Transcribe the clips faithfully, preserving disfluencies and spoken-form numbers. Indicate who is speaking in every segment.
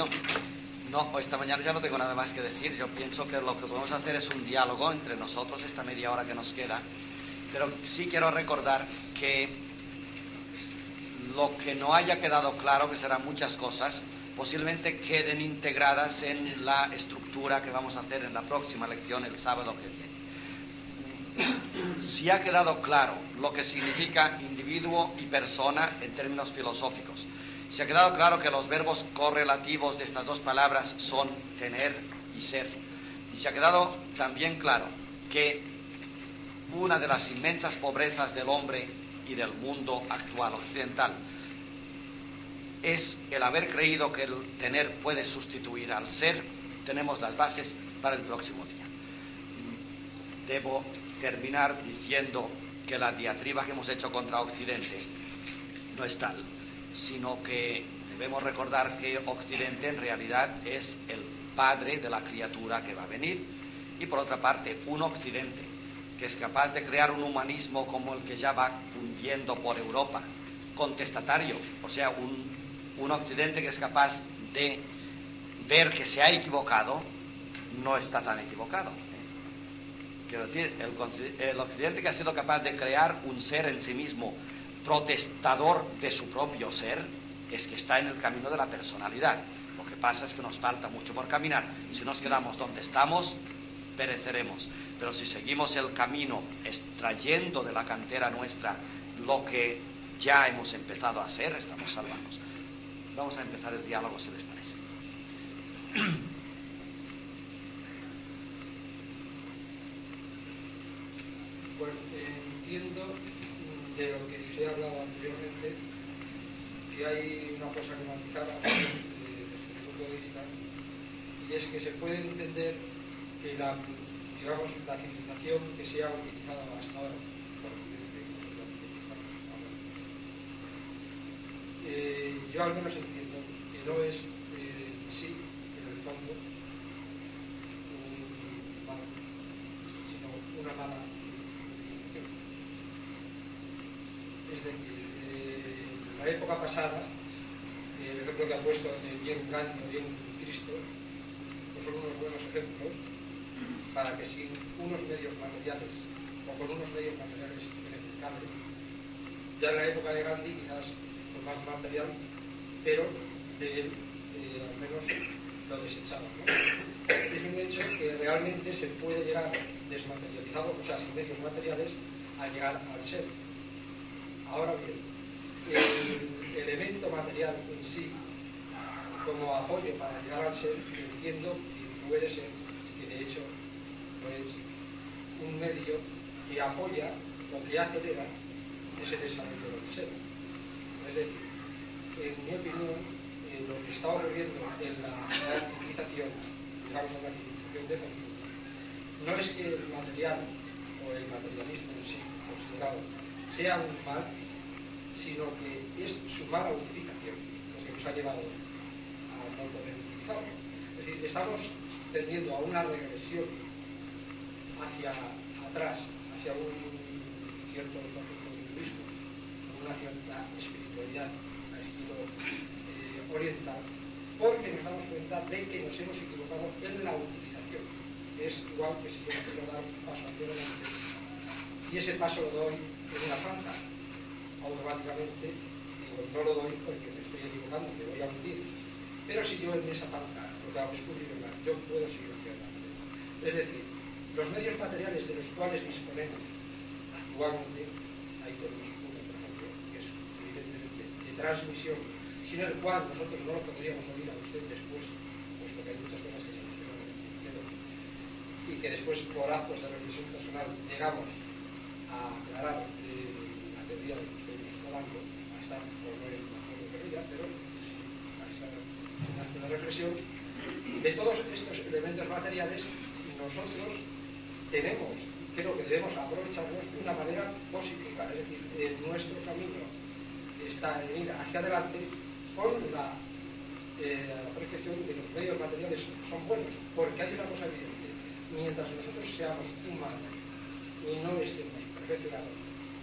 Speaker 1: No, esta mañana ya no tengo nada más que decir. Yo pienso que lo que podemos hacer es un diálogo entre nosotros esta media hora que nos queda, pero sí quiero recordar que lo que no haya quedado claro, que serán muchas cosas, posiblemente queden integradas en la estructura que vamos a hacer en la próxima lección el sábado que viene. Si ha quedado claro lo que significa individuo y persona en términos filosóficos, si ha quedado claro que los verbos correlativos de estas dos palabras son tener y ser, y se ha quedado también claro que una de las inmensas pobrezas del hombre y del mundo actual occidental es el haber creído que el tener puede sustituir al ser, tenemos las bases para el próximo día. Debo terminar diciendo que la diatriba que hemos hecho contra Occidente no es tal, sino que debemos recordar que Occidente en realidad es el padre de la criatura que va a venir, y por otra parte un Occidente que es capaz de crear un humanismo como el que ya va cundiendo por Europa, contestatario, o sea, un, un Occidente que es capaz de ver que se ha equivocado, no está tan equivocado. Quiero decir, el, el Occidente que ha sido capaz de crear un ser en sí mismo, protestador de su propio ser, es que está en el camino de la personalidad. Lo que pasa es que nos falta mucho por caminar, y si nos quedamos donde estamos, pereceremos. Pero si seguimos el camino extrayendo de la cantera nuestra lo que ya hemos empezado a hacer, estamos salvados. Vamos a empezar el diálogo, si les parece.
Speaker 2: Pues eh, entiendo de lo que se ha hablado anteriormente que hay una cosa que matizar desde mi punto de vista, y es que se puede entender que la, digamos, la civilización que se ha utilizado hasta ahora por Occidente, eh, yo al menos entiendo que no es eh, sí, en el fondo, un mal, sino una mala civilización. Es decir, eh, en la época pasada, eh, el ejemplo que ha puesto de bien Gandhi o bien Cristo, pues son unos buenos ejemplos para que sin unos medios materiales o con unos medios materiales verificables, ya en la época de Gandhi quizás con más material, pero de él eh, al menos lo desechaba, ¿no? Es un hecho que realmente se puede llegar desmaterializado, o sea, sin medios materiales, a llegar al ser. Ahora bien, el elemento material en sí, como apoyo para llegar al ser, entiendo que puede ser, y que de hecho es un medio que apoya o que acelera ese desarrollo del ser. Es decir, en mi opinión, eh, lo que está ocurriendo en la, la civilización, digamos en la civilización de consumo, no es que el material o el materialismo en sí considerado sea un mal, sino que es su mala utilización lo que nos ha llevado a no poder utilizarlo. Es decir, estamos tendiendo a una regresión hacia atrás, hacia un cierto concepto de hinduismo, una cierta espiritualidad a estilo eh, oriental, porque nos damos cuenta de que nos hemos equivocado en la utilización. Es igual que si yo quiero dar un paso hacia adelante y ese paso lo doy en una zanja, automáticamente digo, no lo doy porque me estoy equivocando, me voy a hundir. Pero si yo en esa zanja lo que hago es cubrirla, yo puedo seguir hacia adelante. Es decir, los medios materiales de los cuales disponemos actualmente, ahí tenemos uno, por ejemplo, que es evidentemente de transmisión, sin el cual nosotros no lo podríamos oír a usted después, puesto que hay muchas cosas que se nos quedan en el tintero, y que después por actos de reflexión personal llegamos a aclarar eh, la teoría de que usted nos está dando, a estar por no en la mejor teoría, pero sí, a estar en acto de reflexión. De todos estos elementos materiales, nosotros tenemos, creo que debemos aprovecharlos de una manera positiva, es decir, eh, nuestro camino está en ir hacia adelante con la eh, apreciación de los medios materiales son buenos, porque hay una cosa evidente: mientras nosotros seamos humanos y no estemos perfeccionados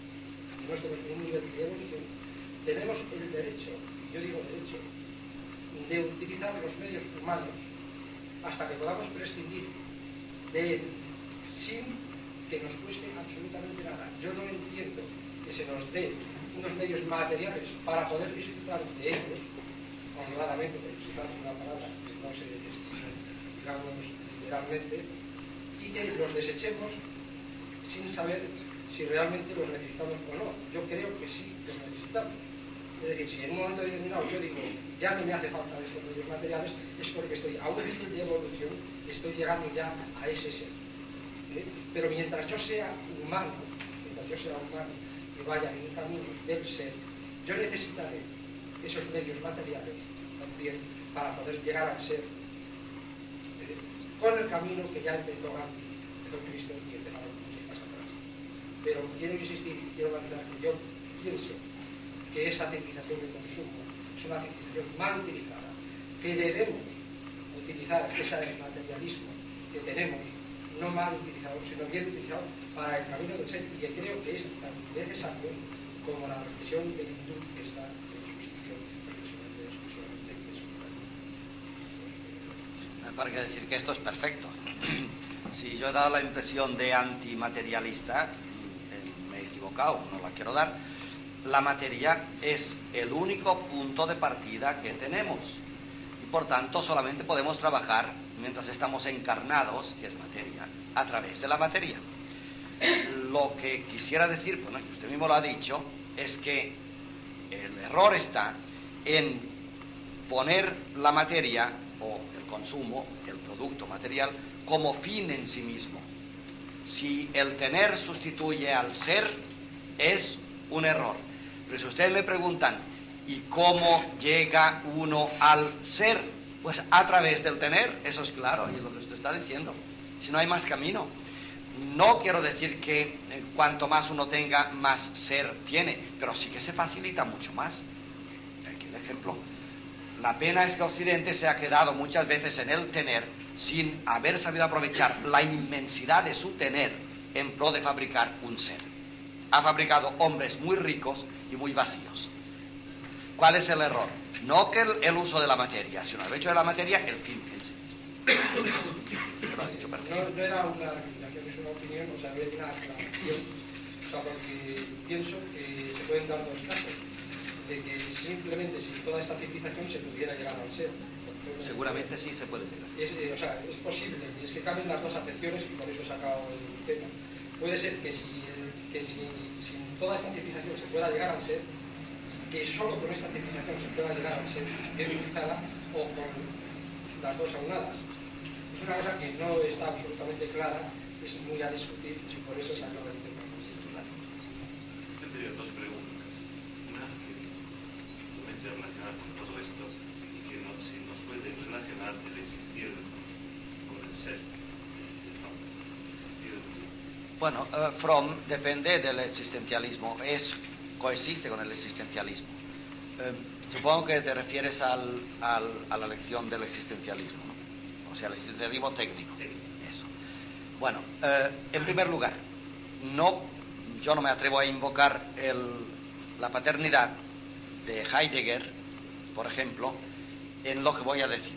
Speaker 2: y no estemos en un nivel de evolución, tenemos el derecho, yo digo derecho, de utilizar utilizar los medios humanos hasta que podamos prescindir de él sin que nos cueste absolutamente nada. Yo no entiendo que se nos dé unos medios materiales para poder disfrutar de ellos, honradamente, por usar una palabra que no se estime, digamos, literalmente, y que los desechemos sin saber si realmente los necesitamos o no. Yo creo que sí los necesitamos. Es decir, si en un momento determinado yo digo, ya no me hace falta estos medios materiales, es porque estoy a un nivel de evolución, estoy llegando ya a ese ser. ¿Eh? Pero mientras yo sea humano, mientras yo sea humano, que vaya en un camino del ser, yo necesitaré esos medios materiales también para poder llegar al ser eh, con el camino que ya empezó Gandhi, empezó Cristo y empezaron muchos más atrás. Pero quiero insistir y quiero matizar que yo pienso que esa civilización de consumo es una civilización mal utilizada, que debemos utilizar ese materialismo que tenemos, no mal utilizado, sino bien utilizado para el camino del ser, y que creo que es tan necesario como la reflexión del hindú que está en su sitio precisamente exclusivamente en su camino.
Speaker 1: Me parece decir que esto es perfecto. Si yo he dado la impresión de antimaterialista, me he equivocado, no la quiero dar. La materia es el único punto de partida que tenemos y por tanto solamente podemos trabajar mientras estamos encarnados, que es materia, a través de la materia. Lo que quisiera decir, bueno, usted mismo lo ha dicho, es que el error está en poner la materia o el consumo, el producto material, como fin en sí mismo. Si el tener sustituye al ser, es un error. Pero si ustedes me preguntan, ¿y cómo llega uno al ser? Pues a través del tener, eso es claro, y es lo que usted está diciendo. Si no hay más camino. No quiero decir que eh, cuanto más uno tenga, más ser tiene, pero sí que se facilita mucho más. Aquí el ejemplo. La pena es que Occidente se ha quedado muchas veces en el tener sin haber sabido aprovechar la inmensidad de su tener en pro de fabricar un ser. Ha fabricado hombres muy ricos y muy vacíos. ¿Cuál es el error? No que el, el uso de la materia, sino el hecho de la materia, el fin en sí. Lo ha dicho perfecto.
Speaker 2: No, no era una recomendación, es una opinión, o sea, es una aclaración. O sea, porque pienso que se pueden dar dos casos. De que simplemente si toda esta civilización se pudiera llegar al ser.
Speaker 1: Seguramente sí se puede llegar.
Speaker 2: Es, eh, o sea, es posible, y es que cambian las dos acepciones y por eso he sacado el tema. Puede ser que si que si, si toda esta civilización se pueda llegar al ser, que solo con esta civilización se pueda llegar al ser bien utilizada, o con las dos aunadas. Es una cosa que no está absolutamente clara, es muy a discutir, y por eso se acaba el tema.
Speaker 3: Yo tenía dos preguntas. Una que totalmente relacionada con todo esto, y que no, si nos puede relacionar el existir con el ser.
Speaker 1: Bueno, uh, Fromm depende del existencialismo, es, coexiste con el existencialismo. Uh, supongo que te refieres al, al, a la lección del existencialismo, ¿no? O sea, el existencialismo técnico. Eso. Bueno, uh, en primer lugar, no, yo no me atrevo a invocar el, la paternidad de Heidegger, por ejemplo, en lo que voy a decir.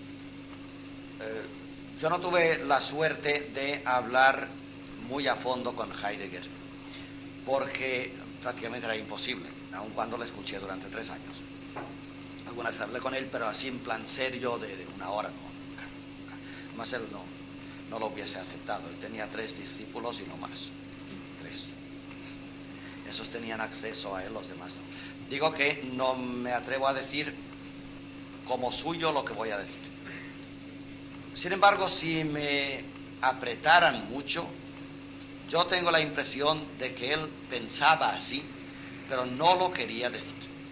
Speaker 1: Uh, yo no tuve la suerte de hablar muy a fondo con Heidegger, porque prácticamente era imposible, aun cuando le escuché durante tres años. Alguna vez hablé con él, pero así en plan serio, de, de una hora, no, nunca, nunca. Más él no, no lo hubiese aceptado. Él tenía tres discípulos y no más. Tres. Esos tenían acceso a él, los demás no. Digo que no me atrevo a decir como suyo lo que voy a decir. Sin embargo, si me apretaran mucho, yo tengo la impresión de que él pensaba así, pero no lo quería decir.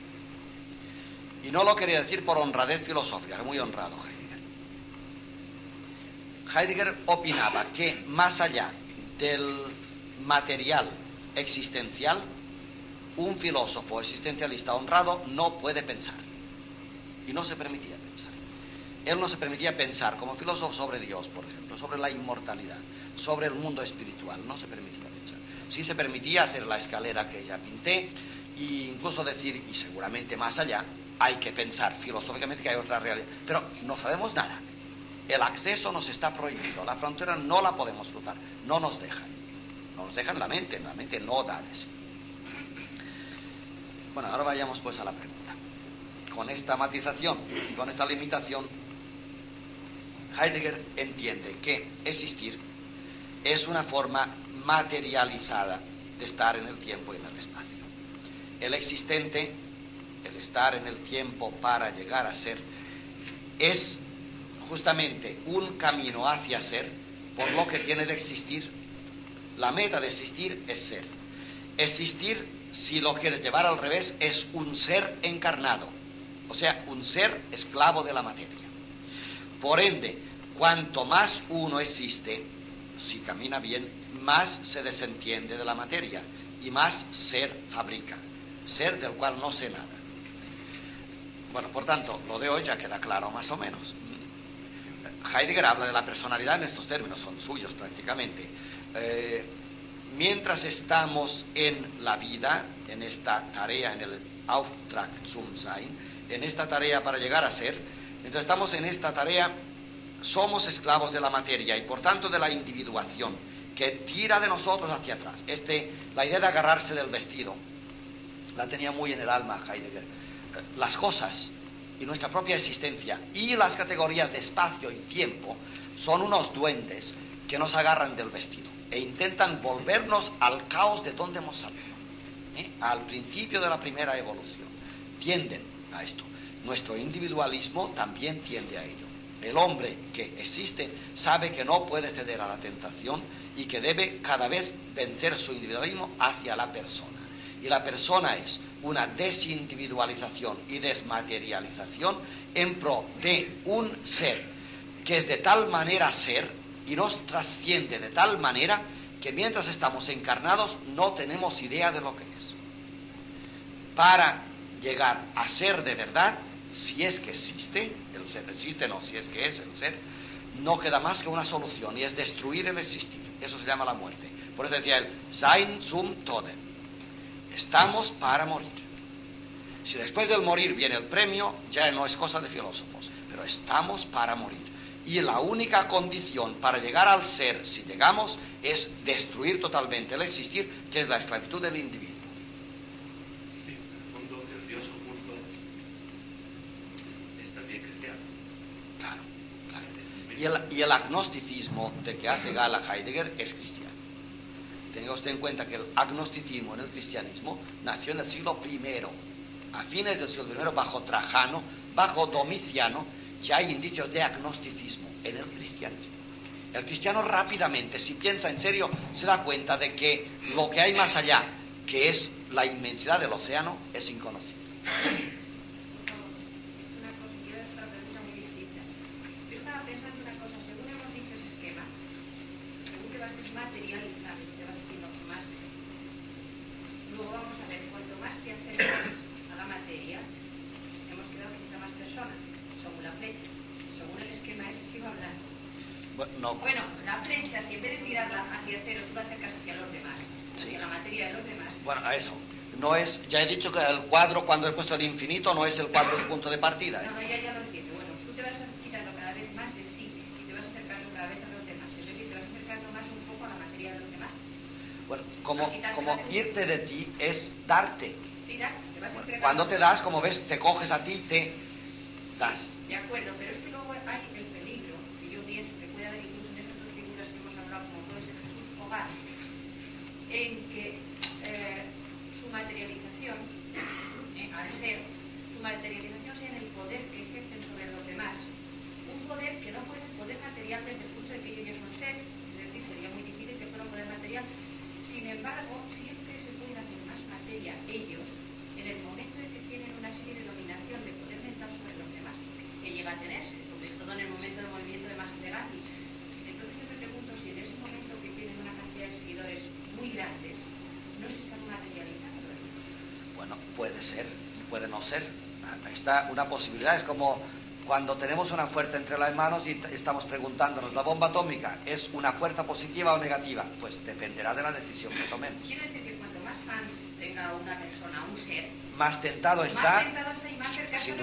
Speaker 1: Y no lo quería decir por honradez filosófica, era muy honrado Heidegger. Heidegger opinaba que más allá del material existencial, un filósofo existencialista honrado no puede pensar. Y no se permitía pensar. Él no se permitía pensar como filósofo sobre Dios, por ejemplo, sobre la inmortalidad, sobre el mundo espiritual, no se permitía pensar. Sí se permitía hacer la escalera que ya pinté, e incluso decir, y seguramente más allá, hay que pensar filosóficamente que hay otra realidad, pero no sabemos nada. El acceso nos está prohibido, la frontera no la podemos cruzar, no nos dejan. No nos dejan la mente, la mente no da de sí. Bueno, ahora vayamos pues a la pregunta. Con esta matización y con esta limitación, Heidegger entiende que existir es una forma materializada de estar en el tiempo y en el espacio. El existente, el estar en el tiempo para llegar a ser, es justamente un camino hacia ser, por lo que tiene de existir. La meta de existir es ser. Existir, si lo quieres llevar al revés, es un ser encarnado, o sea, un ser esclavo de la materia. Por ende, cuanto más uno existe, si camina bien, más se desentiende de la materia y más ser fabrica, ser del cual no sé nada. Bueno, por tanto, lo de hoy ya queda claro más o menos. Heidegger habla de la personalidad en estos términos, son suyos prácticamente. Eh, mientras estamos en la vida, en esta tarea, en el Auftrag zum Sein, en esta tarea para llegar a ser, mientras estamos en esta tarea, somos esclavos de la materia y por tanto de la individuación que tira de nosotros hacia atrás. Este, la idea de agarrarse del vestido la tenía muy en el alma Heidegger. Las cosas y nuestra propia existencia y las categorías de espacio y tiempo son unos duendes que nos agarran del vestido e intentan volvernos al caos de donde hemos salido, ¿eh? Al principio de la primera evolución. Tienden a esto. Nuestro individualismo también tiende a ello. El hombre que existe sabe que no puede ceder a la tentación y que debe cada vez vencer su individualismo hacia la persona. Y la persona es una desindividualización y desmaterialización en pro de un ser que es de tal manera ser y nos trasciende de tal manera que mientras estamos encarnados no tenemos idea de lo que es. Para llegar a ser de verdad, si es que existe, el ser existe, no, si es que es el ser, no queda más que una solución y es destruir el existir. Eso se llama la muerte. Por eso decía él, Sein zum Tode. Estamos para morir. Si después del morir viene el premio, ya no es cosa de filósofos, pero estamos para morir. Y la única condición para llegar al ser, si llegamos, es destruir totalmente el existir, que es la esclavitud del individuo.
Speaker 3: Sí, en el fondo, el Dios oculto es también cristiano.
Speaker 1: Claro, claro. Y el, y el agnosticismo de que hace gala Heidegger es cristiano. Tenga usted en cuenta que el agnosticismo en el cristianismo nació en el siglo primero. A fines del siglo primero, bajo Trajano, bajo Domiciano, ya hay indicios de agnosticismo en el cristianismo. El cristiano rápidamente, si piensa en serio, se da cuenta de que lo que hay más allá, que es la inmensidad del océano, es inconocible.
Speaker 4: Una cosa, yo es una pregunta muy distinta. Yo estaba pensando una cosa, según hemos dicho ese esquema, según que vas desmaterializando, te vas haciendo más, luego vamos a ver, cuanto más te acercas a la materia, hemos quedado que está más persona, según la flecha, según el esquema ese sigo hablando.
Speaker 1: Bueno, no.
Speaker 4: Bueno, la flecha, si en vez de tirarla hacia cero, tú la acercas hacia los demás,
Speaker 1: Sí.
Speaker 4: hacia la materia de los demás.
Speaker 1: Bueno, a eso. No es, ya he dicho que el cuadro, cuando he puesto el infinito, no es el cuadro del punto de partida. ¿eh?
Speaker 4: No, no, ya, ya lo entiendo. Bueno, tú te vas quitando cada vez más de sí y te vas acercando cada vez a los demás. Es decir, te vas acercando más un poco a la materia de los demás.
Speaker 1: Bueno, como, como irte de ti es darte.
Speaker 4: Sí, ya, te vas
Speaker 1: Bueno,
Speaker 4: entregando.
Speaker 1: cuando te das, como ves, te coges a ti, te das.
Speaker 4: De acuerdo, pero es que luego hay el peligro, que yo pienso que puede haber incluso en estas dos figuras que hemos hablado, como puede ser Jesús o Gandhi, en que eh, su materialización, eh, al ser, su materialización sea en el poder que ejercen sobre los demás. Un poder que no puede ser poder material desde el punto de que ellos son ser, es decir, sería muy difícil que fuera un poder material. Sin embargo, siempre se pueden hacer más materia ellos en el momento en que tienen una serie de dominación de poder mental sobre los demás, porque sí que llega a tenerse, sobre todo en el momento del movimiento de masas de Gandhi. Entonces yo me pregunto si en ese momento que tienen una cantidad de seguidores muy grandes, no se están materializando ellos.
Speaker 1: Bueno, puede ser, puede no ser. Está una posibilidad, es como cuando tenemos una fuerza entre las manos y estamos preguntándonos, ¿la bomba atómica es una fuerza positiva o negativa? Pues dependerá de la decisión que tomemos.
Speaker 4: Quiero decir que cuanto más fans tenga una persona, un ser,
Speaker 1: Más tentado está,
Speaker 4: más tentado está y más cerca
Speaker 1: sin
Speaker 4: está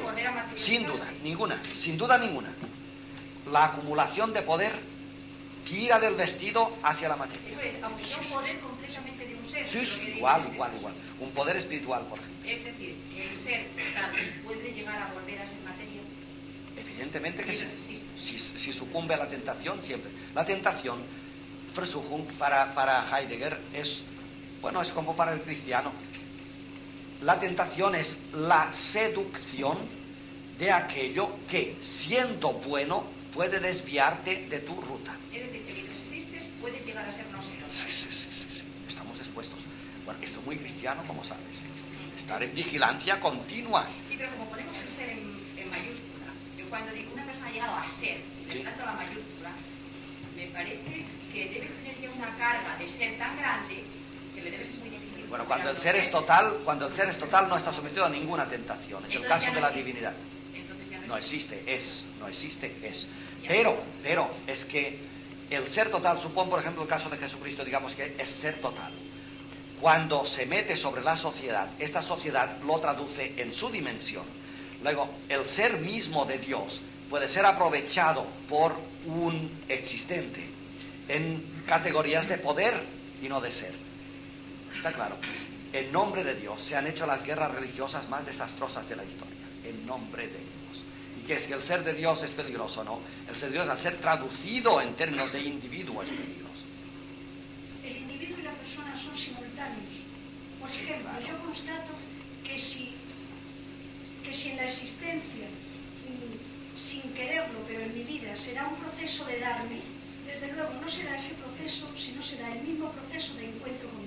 Speaker 1: Sin duda, ninguna, sin duda ninguna. La acumulación de poder tira del vestido hacia la materia.
Speaker 4: Eso es, aunque sea un poder completamente de un ser.
Speaker 1: Sí, sí, igual, igual, igual. Un poder espiritual, por ejemplo.
Speaker 4: Es decir, que el ser total puede llegar a volver a ser materia.
Speaker 1: Evidentemente que sí.
Speaker 4: Existe.
Speaker 1: Si, si sucumbe a la tentación, siempre. La tentación, Versuchung, para, para Heidegger, es, bueno, es como para el cristiano. La tentación es la seducción de aquello que, siendo bueno, puede desviarte de tu ruta.
Speaker 4: Es decir, que mientras existes puedes llegar a ser no ser.
Speaker 1: Sí, sí, sí, sí, sí. Estamos expuestos. Bueno, esto es muy cristiano, como sabes. Estar en vigilancia continua.
Speaker 4: Sí, pero como ponemos el ser en, en mayúscula, yo cuando digo una persona ha llegado a ser, y
Speaker 1: Sí.
Speaker 4: le trato la mayúscula, me parece que debe tener ya una carga de ser tan grande que le debe ser muy difícil.
Speaker 1: Bueno, cuando el
Speaker 4: funcionar
Speaker 1: ser es
Speaker 4: con
Speaker 1: total, cuando el ser es total, no está sometido a ninguna tentación. Es el
Speaker 4: Entonces
Speaker 1: caso
Speaker 4: ya no
Speaker 1: de la
Speaker 4: existe.
Speaker 1: divinidad.
Speaker 4: Entonces ya no,
Speaker 1: No
Speaker 4: existe.
Speaker 1: existe, es, no existe, es.
Speaker 4: Ya.
Speaker 1: Pero, pero, es que el ser total, supón por ejemplo el caso de Jesucristo, digamos que es ser total. Cuando se mete sobre la sociedad, esta sociedad lo traduce en su dimensión. Luego, el ser mismo de Dios puede ser aprovechado por un existente en categorías de poder y no de ser. ¿Está claro? En nombre de Dios se han hecho las guerras religiosas más desastrosas de la historia. En nombre de Dios. ¿Y qué es? Que el ser de Dios es peligroso, ¿no? El ser de Dios, al ser traducido en términos de individuo, es peligroso.
Speaker 5: El individuo y la persona son simultáneos. Por ejemplo, yo constato que si, que si en la existencia, mm, sin quererlo, pero en mi vida, será un proceso de darme, desde luego no será ese proceso, sino será el mismo proceso de encuentro conmigo.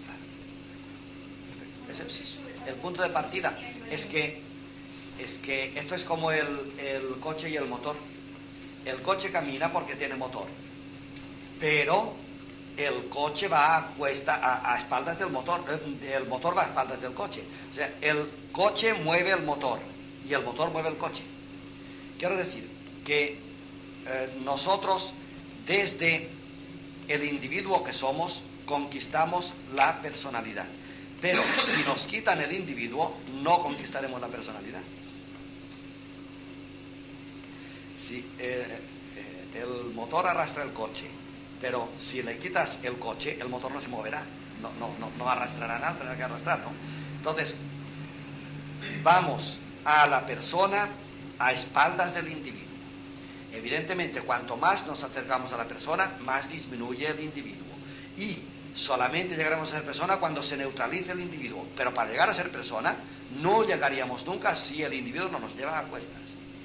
Speaker 1: Ese es el punto de partida es que, es que esto es como el, el coche y el motor. El coche camina porque tiene motor, pero el coche va a, cuesta, a, a espaldas del motor, el motor va a espaldas del coche. O sea, el coche mueve el motor y el motor mueve el coche. Quiero decir que eh, nosotros, desde el individuo que somos, conquistamos la personalidad. Pero si nos quitan el individuo, no conquistaremos la personalidad. Si eh, eh, el motor arrastra el coche, pero si le quitas el coche, el motor no se moverá, no, no, no, no arrastrará nada, tendrá que arrastrar, ¿no? Entonces, vamos a la persona a espaldas del individuo. Evidentemente, cuanto más nos acercamos a la persona, más disminuye el individuo. Y solamente llegaremos a ser persona cuando se neutralice el individuo. Pero para llegar a ser persona, no llegaríamos nunca si el individuo no nos lleva a cuestas.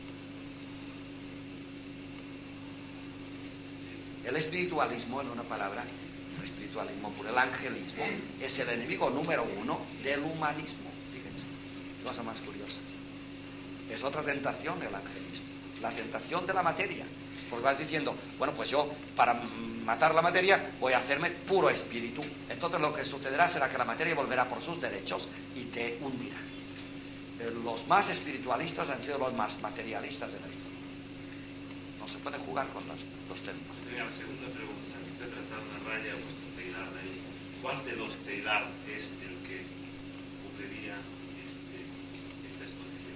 Speaker 1: El espiritualismo, en una palabra, el espiritualismo puro, el angelismo, es el enemigo número uno del humanismo. Fíjense, cosa más curiosa. Es otra tentación el angelismo, la tentación de la materia. Porque vas diciendo, bueno, pues yo para matar la materia voy a hacerme puro espíritu. Entonces lo que sucederá será que la materia volverá por sus derechos y te hundirá. Los más espiritualistas han sido los más materialistas de la historia. No se puede jugar con los, los términos.
Speaker 3: Tenía la segunda pregunta. Usted trazado una raya a vuestro teilar de ahí. ¿Cuál de los teilar es el que cubriría este, esta exposición?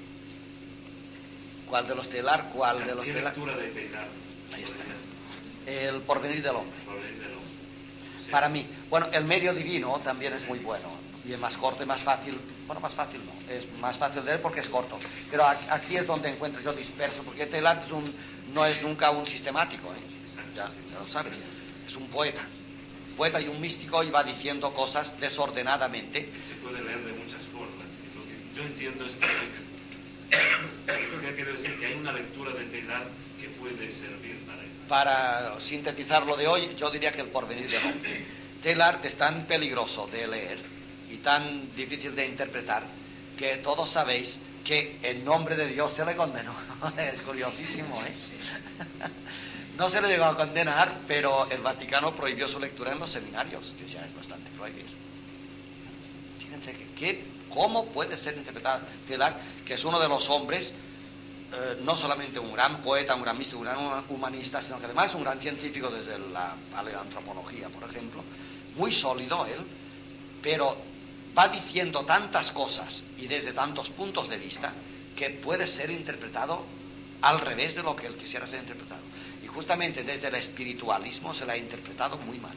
Speaker 1: ¿Cuál de los telar? ¿Cuál
Speaker 3: O sea,
Speaker 1: de los
Speaker 3: ¿qué
Speaker 1: telar?
Speaker 3: lectura de teilar?
Speaker 1: Ahí está. El porvenir del hombre.
Speaker 3: Porvenir del hombre. O sea,
Speaker 1: Para mí, bueno, el medio divino también es muy bueno y es más corto y más fácil. Bueno, más fácil no, es más fácil de leer porque es corto. Pero aquí es donde encuentro yo disperso, porque Teilhard es un, no es nunca un sistemático, ¿eh? ya, ya lo sabes, es un poeta. Poeta y un místico y va diciendo cosas desordenadamente.
Speaker 3: se puede leer de muchas formas. Y lo que yo entiendo es que a veces usted quiere decir que hay una lectura de Teilhard que puede servir para esto.
Speaker 1: Para sintetizar lo de hoy, yo diría que el porvenir del hombre. Teilhard es tan peligroso de leer y tan difícil de interpretar que todos sabéis que en nombre de Dios se le condenó. Es curiosísimo, ¿eh? No se le llegó a condenar, pero el Vaticano prohibió su lectura en los seminarios, que ya es bastante prohibido. Fíjense que, que cómo puede ser interpretado Teilhard, que es uno de los hombres, eh, no solamente un gran poeta, un gran místico, un gran humanista, sino que además un gran científico desde la paleoantropología, por ejemplo, muy sólido él, pero va diciendo tantas cosas y desde tantos puntos de vista que que puede ser interpretado al revés de lo que él quisiera ser interpretado. Y justamente desde el espiritualismo se le ha interpretado muy mal.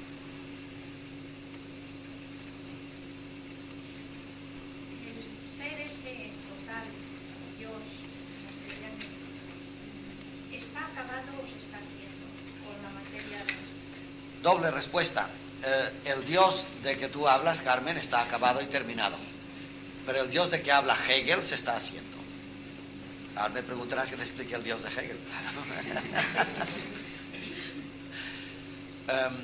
Speaker 4: El ser ese total, Dios, ¿está acabado o se está haciendo con la materia nuestra?
Speaker 1: Doble respuesta. Eh, el Dios de que tú hablas, Carmen, está acabado y terminado. Pero el Dios de que habla Hegel se está haciendo. Ahora me preguntarás que te explique el Dios de Hegel. um,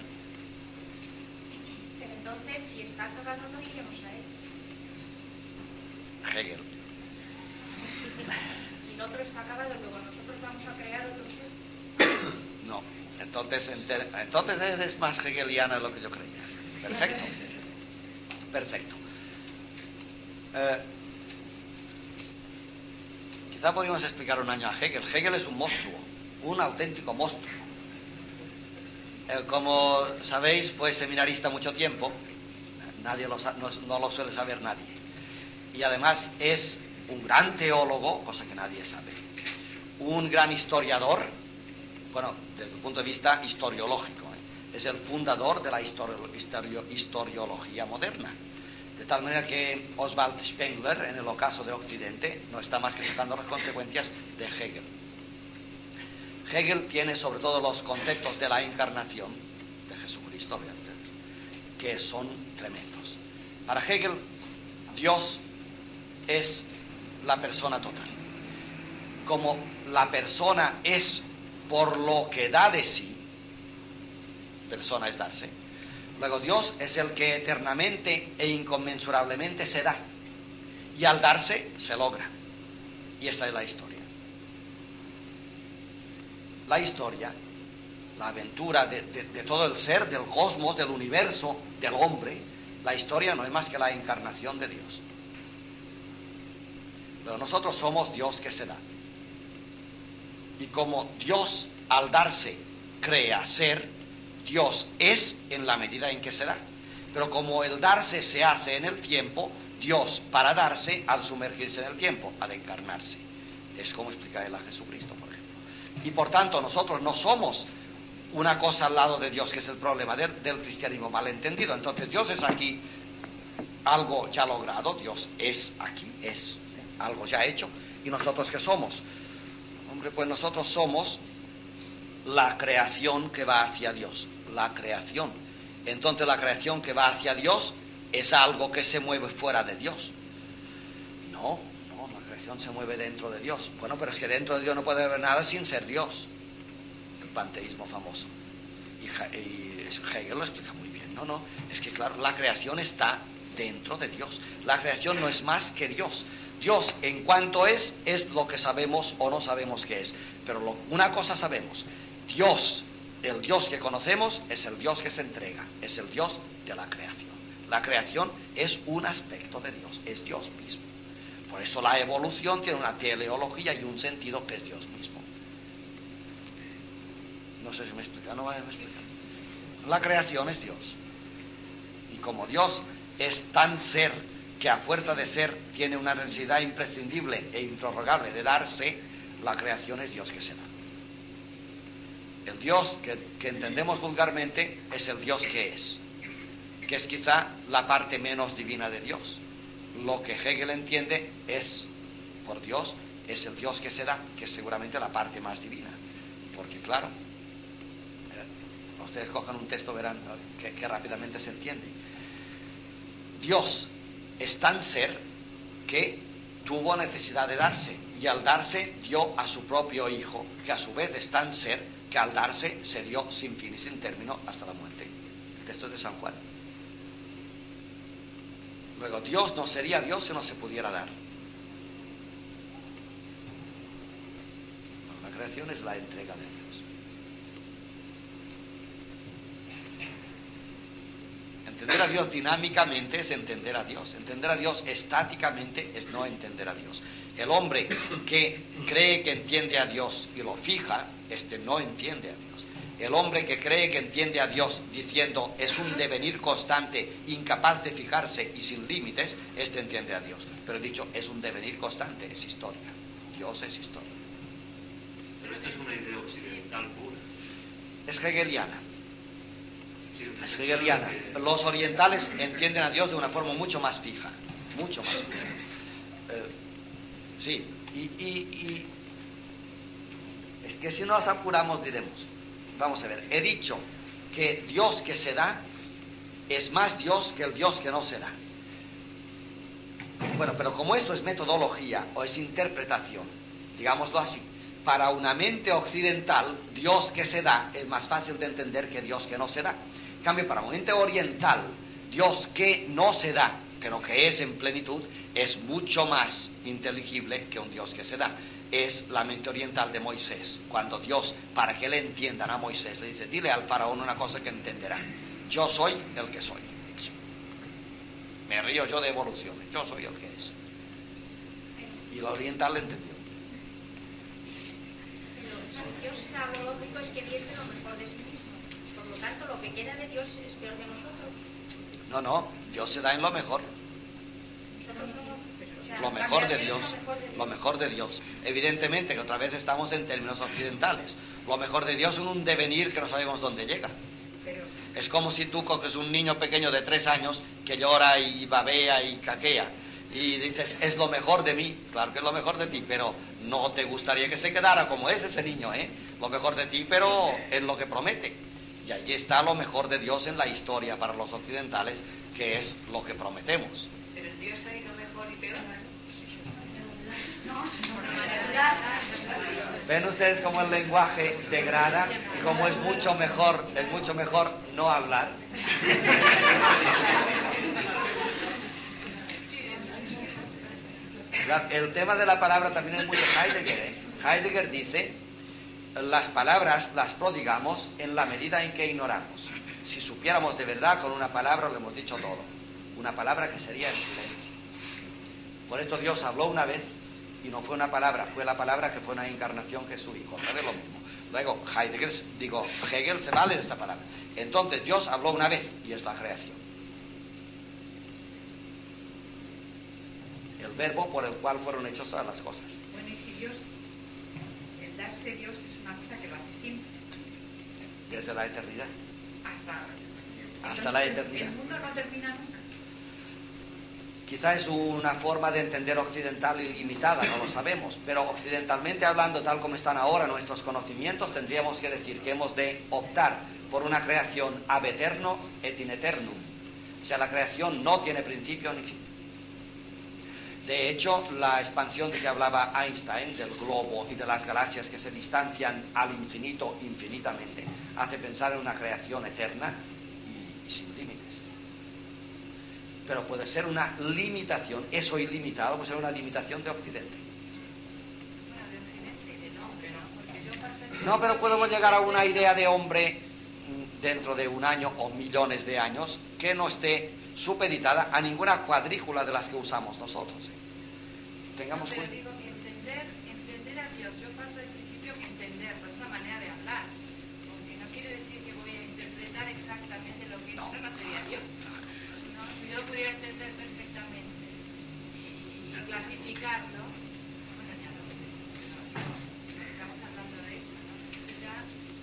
Speaker 4: Pero entonces, si está acabado, no iremos a él.
Speaker 1: Hegel.
Speaker 4: Si el otro está acabado, luego nosotros vamos a crear otro ser.
Speaker 1: No. Entonces, enter, entonces eres más hegeliana de lo que yo creía. Perfecto. Perfecto. Eh, quizá podríamos explicar un año a Hegel. Hegel es un monstruo, un auténtico monstruo. Eh, como sabéis, fue seminarista mucho tiempo. Nadie lo, no, no lo suele saber nadie. Y además es un gran teólogo, cosa que nadie sabe. Un gran historiador. Bueno, desde el punto de vista historiológico, ¿eh? Es el fundador de la historio, historio, historiología moderna. De tal manera que Oswald Spengler, en el ocaso de Occidente, no está más que sacando las consecuencias de Hegel. Hegel tiene sobre todo los conceptos de la encarnación de Jesucristo, que son tremendos. Para Hegel, Dios es la persona total. Como la persona es por lo que da de sí, persona es darse, luego Dios es el que eternamente e inconmensurablemente se da, y al darse se logra, y esa es la historia. La historia, la aventura de, de, de todo el ser, del cosmos, del universo, del hombre, la historia no es más que la encarnación de Dios. Pero nosotros somos Dios que se da. Y como Dios al darse crea ser, Dios es en la medida en que se da. Pero como el darse se hace en el tiempo, Dios para darse al sumergirse en el tiempo, al encarnarse. Es como explica él a Jesucristo, por ejemplo. Y por tanto nosotros no somos una cosa al lado de Dios, que es el problema del, del cristianismo malentendido. Entonces Dios es aquí algo ya logrado, Dios es aquí, es algo ya hecho. ¿Y nosotros qué somos? Hombre, pues nosotros somos la creación que va hacia Dios, la creación. Entonces la creación que va hacia Dios es algo que se mueve fuera de Dios. No, no, la creación se mueve dentro de Dios. Bueno, pero es que dentro de Dios no puede haber nada sin ser Dios. El panteísmo famoso. Y, y Hegel lo explica muy bien. No, no, es que claro, la creación está dentro de Dios. La creación no es más que Dios. Dios en cuanto es, es lo que sabemos o no sabemos que es. Pero lo, una cosa sabemos, Dios, el Dios que conocemos, es el Dios que se entrega, es el Dios de la creación. La creación es un aspecto de Dios, es Dios mismo. Por eso la evolución tiene una teleología y un sentido que es Dios mismo. No sé si me explica, no me explica. La creación es Dios. Y como Dios es tan ser que a fuerza de ser tiene una necesidad imprescindible e improrrogable de darse, la creación es Dios que se da. El Dios que, que entendemos vulgarmente es el Dios que es, que es quizá la parte menos divina de Dios. Lo que Hegel entiende es, por Dios, es el Dios que se da, que es seguramente la parte más divina. Porque claro, eh, ustedes cojan un texto, verán que, que rápidamente se entiende. Dios es tan ser que tuvo necesidad de darse, y al darse dio a su propio Hijo, que a su vez es tan ser que al darse se dio sin fin y sin término hasta la muerte. El texto es de San Juan. Luego, Dios no sería Dios si no se pudiera dar. La creación es la entrega de Dios. Entender a Dios dinámicamente es entender a Dios. Entender a Dios estáticamente es no entender a Dios. El hombre que cree que entiende a Dios y lo fija, este no entiende a Dios. El hombre que cree que entiende a Dios diciendo es un devenir constante, incapaz de fijarse y sin límites, este entiende a Dios. pero he dicho, es un devenir constante, es historia. Dios es historia.
Speaker 3: Pero esta es una idea occidental pura.
Speaker 1: Es hegeliana.
Speaker 3: Sí, entonces,
Speaker 1: Es hegeliana.
Speaker 3: que-
Speaker 1: Los orientales entienden a Dios de una forma mucho más fija, mucho más fija. Eh, sí, y, y, y es que si nos apuramos diremos, vamos a ver, he dicho que Dios que se da es más Dios que el Dios que no se da. Bueno, pero como esto es metodología o es interpretación, digámoslo así, para una mente occidental, Dios que se da es más fácil de entender que Dios que no se da. En cambio, para una mente oriental, Dios que no se da, pero que es en plenitud, es mucho más inteligible que un Dios que se da. Es la mente oriental de Moisés, cuando Dios, para que le entiendan a Moisés, le dice, dile al faraón una cosa que entenderá. Yo soy el que soy. Me río yo de evoluciones, yo soy el que es. Y el oriental le entendió.
Speaker 4: Pero Dios era algo lógico, es que diese lo mejor de sí mismo. Por lo tanto, lo que queda de Dios es peor que nosotros.
Speaker 1: No, no, Dios se da en lo mejor.
Speaker 4: Nosotros somos... o sea,
Speaker 1: Lo
Speaker 4: la
Speaker 1: mejor de
Speaker 4: creación
Speaker 1: Dios,
Speaker 4: es lo mejor de Dios.
Speaker 1: lo mejor de Dios. Evidentemente que otra vez estamos en términos occidentales. Lo mejor de Dios es un devenir que no sabemos dónde llega.
Speaker 4: Pero
Speaker 1: Es como si tú coges un niño pequeño de tres años que llora y babea y caquea y dices, es lo mejor de mí. Claro que es lo mejor de ti, pero no te gustaría que se quedara como es ese niño, ¿eh? Lo mejor de ti, pero es lo que promete. Y allí está lo mejor de Dios en la historia para los occidentales, que es lo que prometemos.
Speaker 6: Pero en Dios hay lo mejor y peor.
Speaker 5: No, sino
Speaker 6: Una
Speaker 5: que
Speaker 6: manera de
Speaker 5: la
Speaker 6: hablar.
Speaker 1: ¿Ven ustedes cómo el lenguaje degrada y cómo es mucho mejor, es mucho mejor no hablar? La- el tema de la palabra también es muy de Heidegger, ¿eh? Heidegger dice, las palabras las prodigamos en la medida en que ignoramos. Si supiéramos de verdad, con una palabra lo hemos dicho todo. Una palabra que sería el silencio. Por esto Dios habló una vez y no fue una palabra, fue la palabra que fue una encarnación que es su hijo. No es lo mismo. Luego, Heidegger, digo, Hegel se vale de esta palabra. Entonces Dios habló una vez y es la creación. El verbo por el cual fueron hechas todas las cosas.
Speaker 6: Bueno, y si Dios, el darse Dios es una cosa que lo hace siempre,
Speaker 1: Desde la eternidad.
Speaker 6: hasta,
Speaker 1: Hasta la eternidad.
Speaker 6: El mundo no termina nunca.
Speaker 1: Quizá es una forma de entender occidental ilimitada, no lo sabemos, pero occidentalmente hablando, tal como están ahora nuestros conocimientos, tendríamos que decir que hemos de optar por una creación ab eterno et in aeternum. O sea, la creación no tiene principio ni fin. De hecho, la expansión de que hablaba Einstein, del globo y de las galaxias que se distancian al infinito infinitamente, hace pensar en una creación eterna y, y sin límites. Pero puede ser una limitación, eso ilimitado puede ser una limitación de Occidente.
Speaker 6: Bueno, de Occidente y de nombre, ¿no? Porque yo pertenezco-
Speaker 1: No, pero podemos llegar a una idea de hombre mm, dentro de un año o millones de años que no esté supeditada a ninguna cuadrícula de las que usamos nosotros. ¿eh? Tengamos
Speaker 7: Pero
Speaker 1: cuenta.
Speaker 7: digo, entender, entender a Dios, yo parto del principio que entenderlo es una manera de hablar, porque no quiere decir que voy a interpretar exactamente lo que es,
Speaker 1: No.
Speaker 7: no, no sería Dios. ¿No? Si yo lo pudiera entender perfectamente y, y clasificarlo, bueno, ya lo estamos hablando de esto, ¿no? Entonces ya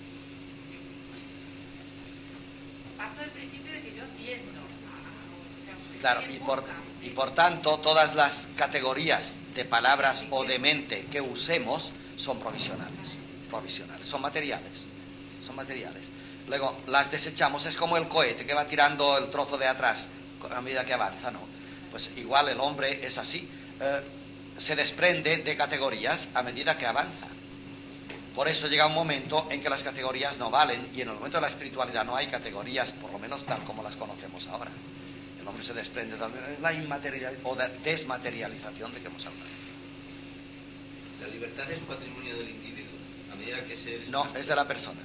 Speaker 7: parto del principio de que yo entiendo. O sea, que
Speaker 1: Claro,
Speaker 7: estoy
Speaker 1: y
Speaker 7: en
Speaker 1: por,
Speaker 7: busca.
Speaker 1: y por tanto, todas las categorías de palabras o de mente que usemos son provisionales, provisionales, son materiales, son materiales. Luego, las desechamos, es como el cohete que va tirando el trozo de atrás a medida que avanza, ¿no? Pues igual el hombre es así, eh, se desprende de categorías a medida que avanza. Por eso llega un momento en que las categorías no valen y en el momento de la espiritualidad no hay categorías, por lo menos tal como las conocemos ahora. El hombre se desprende de la inmaterial o de desmaterialización de que hemos hablado.
Speaker 8: La libertad es patrimonio del individuo, a medida que se...
Speaker 1: No, es de la persona.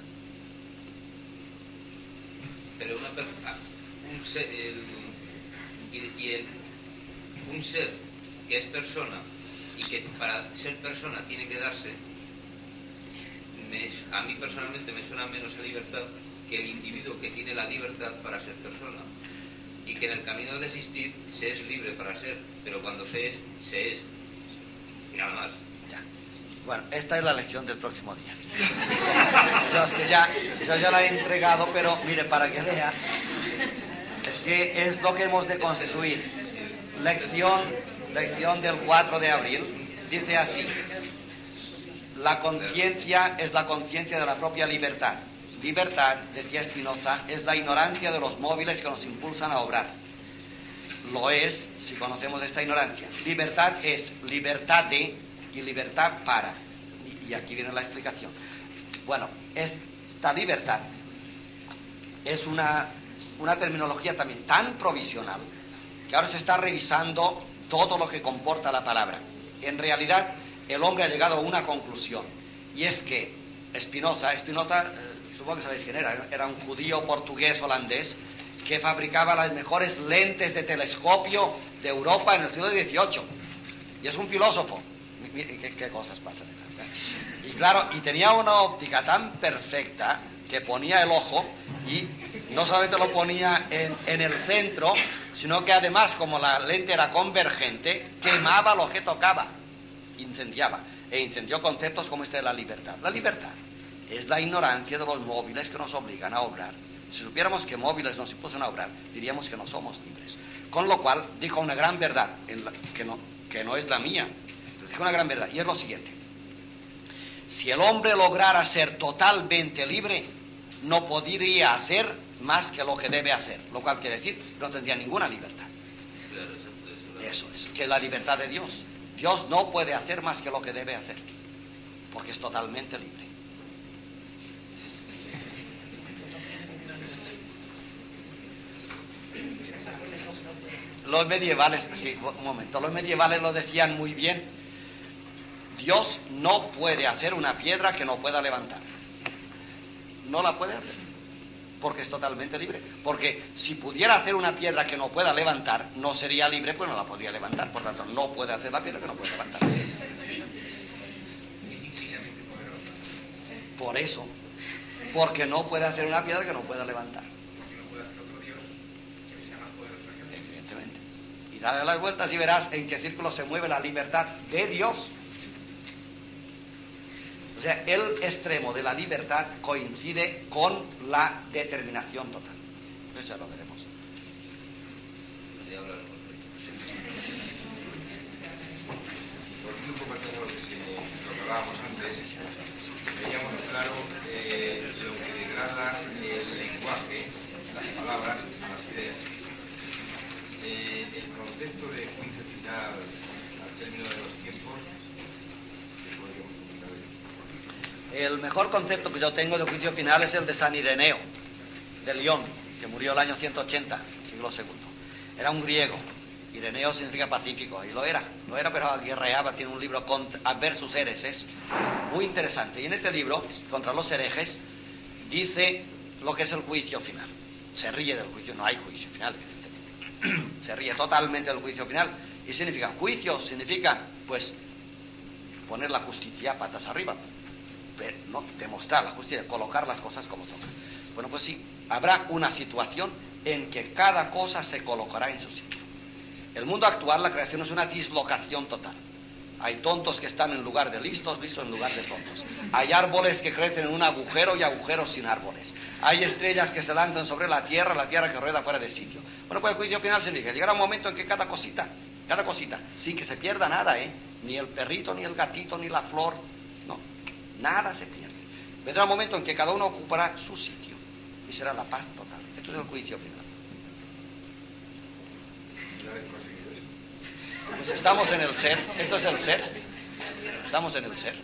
Speaker 8: Pero una persona... Un ser, el- y, y el- un ser que es persona y que para ser persona tiene que darse, me- a mí personalmente me suena menos a libertad que el individuo que tiene la libertad para ser persona. y que en el camino del existir se es libre para ser, pero cuando se es, se es, y nada más.
Speaker 1: Ya. Bueno, esta es la lección del próximo día. Yo, es que ya, yo ya la he entregado, pero mire, para que vea, es que es lo que hemos de construir. Lección, lección del cuatro de abril, dice así: la conciencia es la conciencia de la propia libertad. Libertad, decía Spinoza, es la ignorancia de los móviles que nos impulsan a obrar. Lo es si conocemos esta ignorancia. Libertad es libertad de y libertad para. Y, y aquí viene la explicación. Bueno, esta libertad es una, una terminología también tan provisional que ahora se está revisando todo lo que comporta la palabra. En realidad, el hombre ha llegado a una conclusión, y es que Spinoza, Spinoza, eh, supongo que sabéis quién era, era un judío portugués holandés que fabricaba las mejores lentes de telescopio de Europa en el siglo dieciocho, y es un filósofo. ¿Qué, qué cosas pasan? Y claro, y tenía una óptica tan perfecta que ponía el ojo, y no solamente lo ponía en, en el centro, sino que además, como la lente era convergente, quemaba lo que tocaba, incendiaba, e incendió conceptos como este de la libertad. La libertad es la ignorancia de los móviles que nos obligan a obrar. Si supiéramos que móviles nos impulsan a obrar, diríamos que no somos libres. Con lo cual, dijo una gran verdad, en la, que, no, que no es la mía, pero dijo una gran verdad, y es lo siguiente: si el hombre lograra ser totalmente libre, no podría hacer más que lo que debe hacer, lo cual quiere decir que no tendría ninguna libertad. Eso es, que es la libertad de Dios. Dios no puede hacer más que lo que debe hacer, porque es totalmente libre. Los medievales, sí, un momento, los medievales lo decían muy bien: Dios no puede hacer una piedra que no pueda levantar. No la puede hacer, porque es totalmente libre. Porque si pudiera hacer una piedra que no pueda levantar, no sería libre, pues no la podría levantar. Por tanto, no puede hacer la piedra que no puede levantar. Por eso, porque no puede hacer una piedra que no pueda levantar. Evidentemente. Y dale las vueltas y verás en qué círculo se mueve la libertad de Dios. O sea, el extremo de la libertad coincide con la determinación total. Eso ya lo veremos. Sí.
Speaker 9: Volviendo un poco a lo que, se, lo que hablábamos antes, veíamos claro eh, lo que degrada el lenguaje, las palabras, a las ideas. Eh, el concepto de juicio final al término de los tiempos, ¿qué podríamos comentar de eso?
Speaker 1: El mejor concepto que yo tengo de juicio final es el de San Ireneo, de León, que murió el año ciento ochenta, siglo segundo. Era un griego. Ireneo significa pacífico, y lo era, lo era, pero guerreaba. Tiene un libro contra, versus herejes, muy interesante. Y en este libro, contra los herejes, dice lo que es el juicio final. Se ríe del juicio, no hay juicio final, evidentemente. Se ríe totalmente del juicio final. Y significa, juicio significa, pues, poner la justicia patas arriba. Ver, no, demostrar la justicia, colocar las cosas como tocan. Bueno, pues sí, habrá una situación en que cada cosa se colocará en su sitio. El mundo actual, la creación, es una dislocación total. Hay tontos que están en lugar de listos, listos en lugar de tontos. Hay árboles que crecen en un agujero y agujeros sin árboles. Hay estrellas que se lanzan sobre la tierra, la tierra que rueda fuera de sitio. Bueno, pues el juicio final significa, llegará un momento en que cada cosita, cada cosita, sin que se pierda nada, ¿eh? Ni el perrito, ni el gatito, ni la flor, no, nada se pierde. Vendrá un momento en que cada uno ocupará su sitio y será la paz total. Esto es el juicio final. Pues estamos en el ser, esto es el ser, estamos en el ser.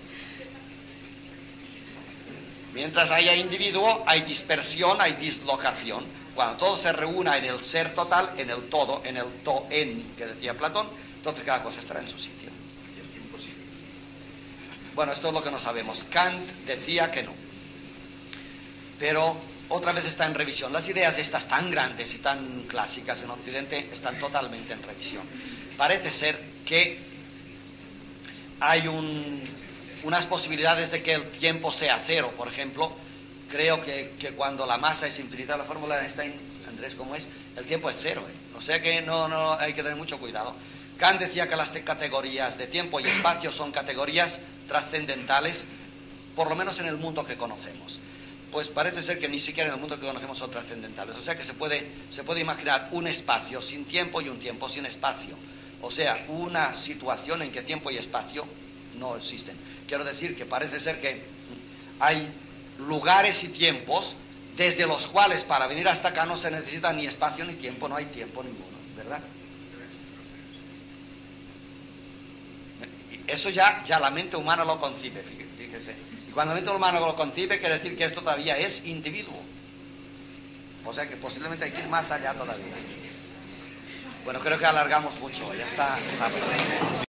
Speaker 1: Mientras haya individuo, hay dispersión, hay dislocación. Cuando todo se reúna en el ser total, en el todo, en el to-en, que decía Platón, entonces cada cosa estará en su sitio.
Speaker 9: Y el tiempo sigue.
Speaker 1: Bueno, esto es lo que no sabemos. Kant decía que no. Pero otra vez está en revisión. Las ideas estas tan grandes y tan clásicas en Occidente están totalmente en revisión. Parece ser que hay un, unas posibilidades de que el tiempo sea cero. Por ejemplo, creo que, que cuando la masa es infinita, la fórmula de Einstein, Andrés, ¿cómo es? El tiempo es cero, ¿eh? O sea que no, no hay que tener mucho cuidado. Kant decía que las categorías de tiempo y espacio son categorías trascendentales, por lo menos en el mundo que conocemos. Pues parece ser que ni siquiera en el mundo que conocemos son trascendentales. O sea que se puede, se puede imaginar un espacio sin tiempo y un tiempo sin espacio. O sea, una situación en que tiempo y espacio no existen. Quiero decir que parece ser que hay lugares y tiempos desde los cuales para venir hasta acá no se necesita ni espacio ni tiempo, no hay tiempo ninguno, ¿verdad? Eso ya, ya la mente humana lo concibe, fíjese. Y cuando la mente humana lo concibe, quiere decir que esto todavía es individuo. O sea que posiblemente hay que ir más allá todavía. Bueno, creo que alargamos mucho, ya está.